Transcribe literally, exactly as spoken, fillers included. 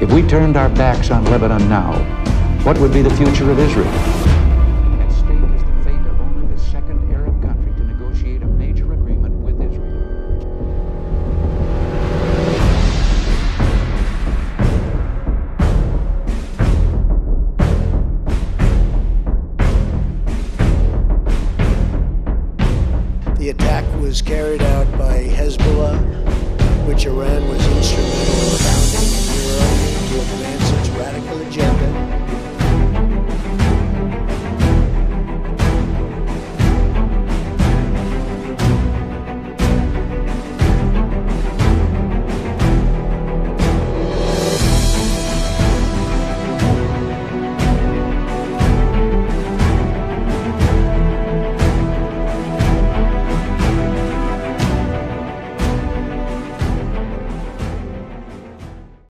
If we turned our backs on Lebanon now, what would be the future of Israel? At stake is the fate of only the second Arab country to negotiate a major agreement with Israel. The attack was carried out by Hezbollah, which Iran was instrumental in founding in Europe to advance its radical agenda.